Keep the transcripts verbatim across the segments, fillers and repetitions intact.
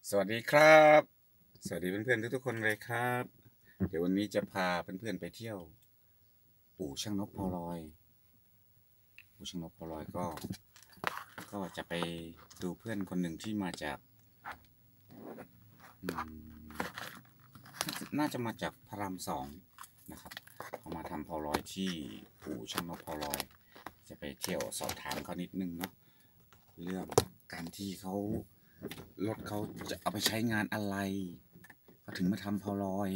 สวัสดีครับสวัสดีเพื่อนๆทุกๆคนเลยครับเดี๋ยววันนี้จะพาเพื่อนๆไปเที่ยวอู่ช่างนกพอลอยอู่ช่างนกพอลอยก็ก็จะไปดูเพื่อนคนหนึ่งที่มาจากน่าจะมาจากพระรามสองนะครับเขามาทำพอลอยที่อู่ช่างนกพอลอยจะไปเที่ยวสอบถามเขานิดนึงเนาะเรื่องการที่เขารถเขาจะเอาไปใช้งานอะไรเขาถึงมาทำพอลอย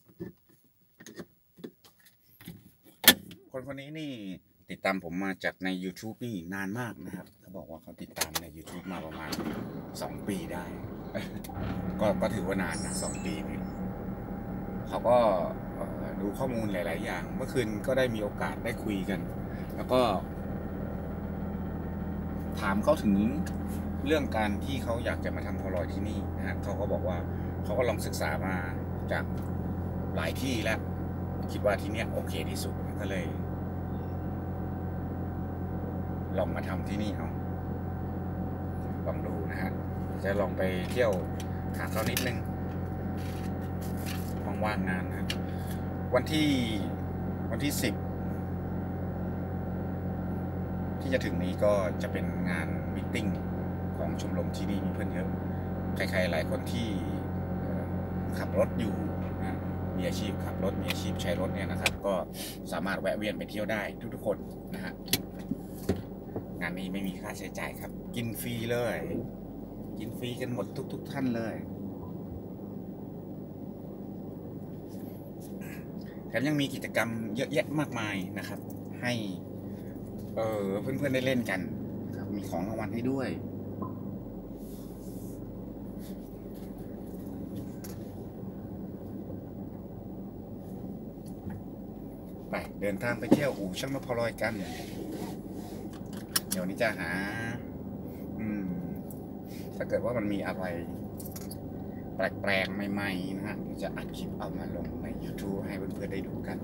คนคนนี้นี่ติดตามผมมาจากใน YouTube นี่นานมากนะครับเขาบอกว่าเขาติดตามใน YouTube มาประมาณสองปีได้ ก็ก็ถือว่านานนะสองปีนี่เขาก็ดูข้อมูลหลายๆอย่างเมื่อคืนก็ได้มีโอกาสได้คุยกันแล้วก็ถามเขาถึงเรื่องการที่เขาอยากจะมาทำพอลอยที่นี่นะฮะเขาก็บอกว่าเขาก็ลองศึกษามาจากหลายที่แล้วคิดว่าที่เนี้ยโอเคที่สุดก็เลยลองมาทำที่นี่เอาลองดูนะฮะจะลองไปเที่ยวหาเขานิดนึงว่างๆงานนะวันที่วันที่สิบที่จะถึงนี้ก็จะเป็นงานมีตติ้งของชมรมที่นี่มีเพื่อนเยอะใครๆหลายคนที่ขับรถอยู่นะมีอาชีพขับรถมีอาชีพใช้รถเนี่ยนะครับก็สามารถแวะเวียนไปเที่ยวได้ทุกๆคนนะฮะงานนี้ไม่มีค่าใช้จ่ายครับกินฟรีเลยกินฟรีกันหมดทุกๆท่านเลยแถมยังมีกิจกรรมเยอะแยะมากมายนะครับให้เออเพื่อนๆได้เล่นกันครับมีของรางวัลให้ด้วยไปเดินทางไปเที่ยวอู่ช่างนกพอลอยกันเดี๋ยวนี้จะหาอืมถ้าเกิดว่ามันมีอะไรแปลกๆใหม่ๆนะฮะจะอัดคลิปเอามาลงใน YouTube ให้เพื่อนๆได้ดูกัน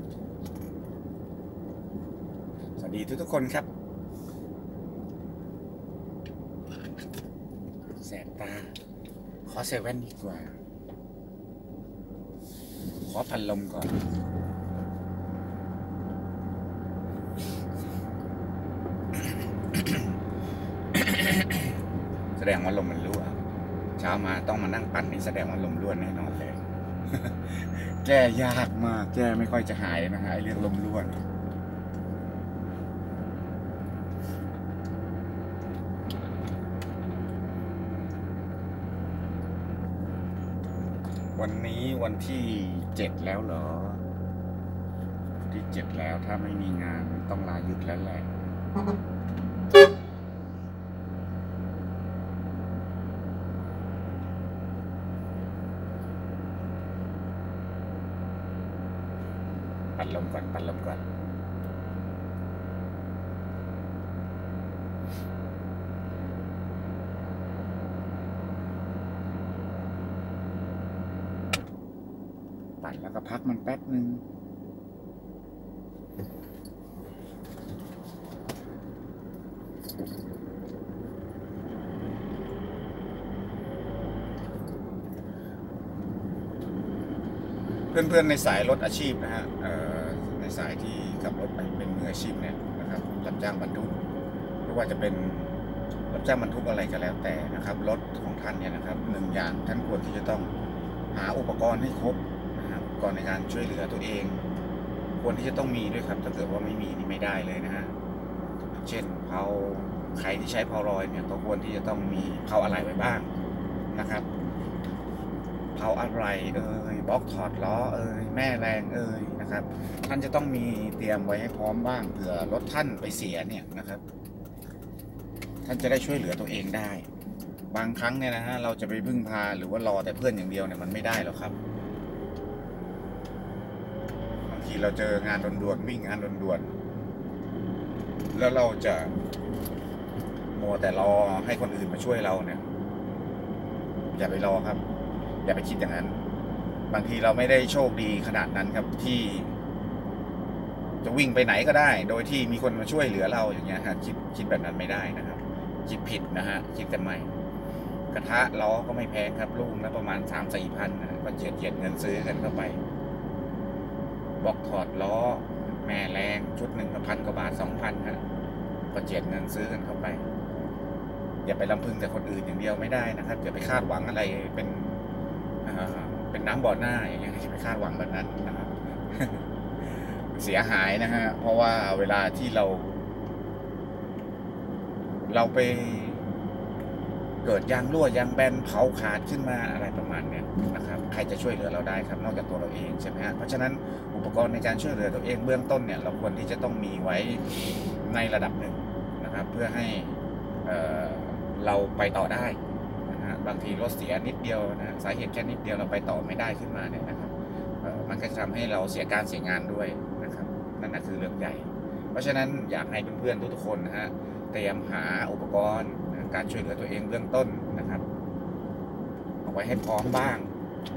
สวัสดีทุกๆคนครับแสบตาขอเซเว่นดีกว่าขอพัดลมก่อนแสดงว่าลมมันรั่วเช้ามาต้องมานั่งปั่นนี่แสดงว่าลมรั่วแน่นอนเลย แก้ยากมากแก้ไม่ค่อยจะหายนะฮะไอเรื่องลมรั่ววันนี้วันที่เจ็ดแล้วเหรอที่เจ็ดแล้วถ้าไม่มีงานต้องลาหยุดแล้วแหละปัดลมก่อนปัดลมก่อนปัดแล้วก็พักมันแป๊บนึงเพื่อนๆในสายรถอาชีพนะฮะในสายที่ขับรถไปเป็นมืออาชีพเนี่ยนะครับรับจ้างบรรทุกไม่ว่าจะเป็นรับจ้างบรรทุกอะไรก็แล้วแต่นะครับรถของท่านเนี่ยนะครับหนึ่งอย่างท่านควรที่จะต้องหาอุปกรณ์ให้ครบนะครับอุปกรณ์ในการช่วยเหลือตัวเองควรที่จะต้องมีด้วยครับถ้าเกิดว่าไม่มีนี่ไม่ได้เลยนะฮะเช่นเผาใครที่ใช้เผาลอยเนี่ยก็ควรที่จะต้องมีเผาอะไรไว้บ้างนะครับเผาอะไรเอ่ยบล็อกถอดล้อเอ่ยแม่แรงเอ่ยนะครับท่านจะต้องมีเตรียมไว้ให้พร้อมบ้างเผื่อรถท่านไปเสียเนี่ยนะครับท่านจะได้ช่วยเหลือตัวเองได้บางครั้งเนี่ยนะฮะเราจะไปพึ่งพาหรือว่ารอแต่เพื่อนอย่างเดียวเนี่ยมันไม่ได้หรอกครับบางทีเราเจองานด่วนๆวิ่งงานด่วนๆแล้วเราจะมัวแต่รอให้คนอื่นมาช่วยเราเนี่ยอย่าไปรอครับอย่าไปคิดอย่างนั้นบางทีเราไม่ได้โชคดีขนาดนั้นครับที่จะวิ่งไปไหนก็ได้โดยที่มีคนมาช่วยเหลือเราอย่างเงี้ยฮะคิดคิดแบบนั้นไม่ได้นะครับคิดผิดนะฮะคิดกันใหม่กระทะล้อก็ไม่แพงครับลูกละประมาณสามสี่พันนะก็เจียดเจียดเงินซื้อกันเข้าไปบอกถอดล้อแม่แรงชุดหนึ่งก็พันกว่าบาทสองพันฮะก็เจียดเงินซื้อกันเข้าไปอย่าไปลำพึงแต่คนอื่นอย่างเดียวไม่ได้นะครับอย่าไปคาดหวังอะไรเป็นเป็นน้ำบ่อหน้าอย่างเงี้ยอย่าไปคาดหวังแบบนั้นนะครับ เสียหายนะฮะเพราะว่าเวลาที่เรา เราไปเกิดยางรั่วยางแบนเผาขาดขึ้นมาอะไรประมาณนี้นะครับใครจะช่วยเหลือเราได้ครับนอกจากตัวเราเองใช่ไหมฮะเพราะฉะนั้นอุปกรณ์ในการช่วยเหลือตัวเองเบื้องต้นเนี่ยเราควรที่จะต้องมีไว้ในระดับหนึ่งนะครับเพื่อให้เอ่อเราไปต่อได้นะฮะบางทีรถเสียนิดเดียวนะสาเหตุแค่นิดเดียวเราไปต่อไม่ได้ขึ้นมาเนี่ยนะครับเอ่อมันก็จะทำให้เราเสียการเสียงานด้วยนะครับนั่นนะคือเรื่องใหญ่เพราะฉะนั้นอยากให้เพื่อนๆทุกๆคนนะฮะเตรียมหาอุปกรณ์การช่วยเหลือตัวเองเบื้องต้นนะครับเอาไว้ให้พร้อมบ้าง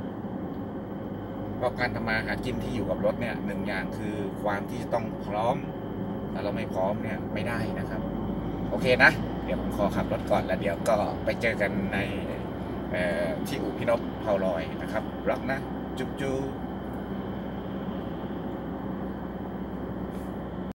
เพราะการทำมาหากินที่อยู่กับรถเนี่ยหนึ่งอย่างคือความที่จะต้องพร้อมถ้าเราไม่พร้อมเนี่ยไม่ได้นะครับโอเคนะเดี๋ยวผมขอขับรถก่อนแล้วเดี๋ยวก็ไปเจอกันในที่อู่พี่นพเผาลอยนะครับรักนะจุ๊บจุ๊บ